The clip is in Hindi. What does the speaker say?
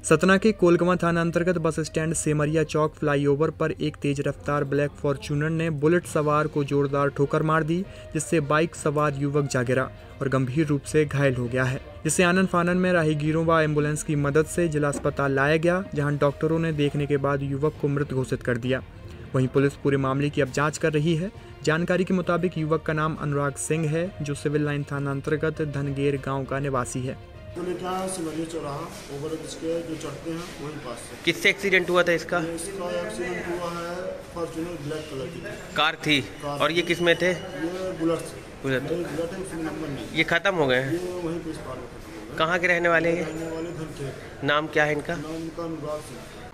सतना के कोलगवां थाना अंतर्गत बस स्टैंड सेमरिया चौक फ्लाईओवर पर एक तेज रफ्तार ब्लैक फॉर्च्यूनर ने बुलेट सवार को जोरदार ठोकर मार दी, जिससे बाइक सवार युवक जा गिरा और गंभीर रूप से घायल हो गया है, जिसे आनन फानन में राहगीरों व एम्बुलेंस की मदद से जिला अस्पताल लाया गया, जहां डॉक्टरों ने देखने के बाद युवक को मृत घोषित कर दिया। वहीं पुलिस पूरे मामले की अब जांच कर रही है। जानकारी के मुताबिक युवक का नाम अनुराग सिंह है, जो सिविल लाइन थाना अंतर्गत धनगेर गाँव का निवासी है। ओवरब्रिज के जो चढ़ते हैं वहीं पास से। किससे एक्सीडेंट हुआ था इसका? इसका एक्सीडेंट हुआ है फॉर्च्यूनर ब्लैक कलर की कार थी। और ये किस में थे? ये बुलेट से। बुलेट है, उसमें नंबर नहीं। ये खत्म हो गए हैं? ये वहीं पे इस पार में खत्म हो गए। कहाँ के रहने वाले हैं? रहने वाले धनखेर। नाम क्या है इनका? नाम इनका अनुराग सिंह।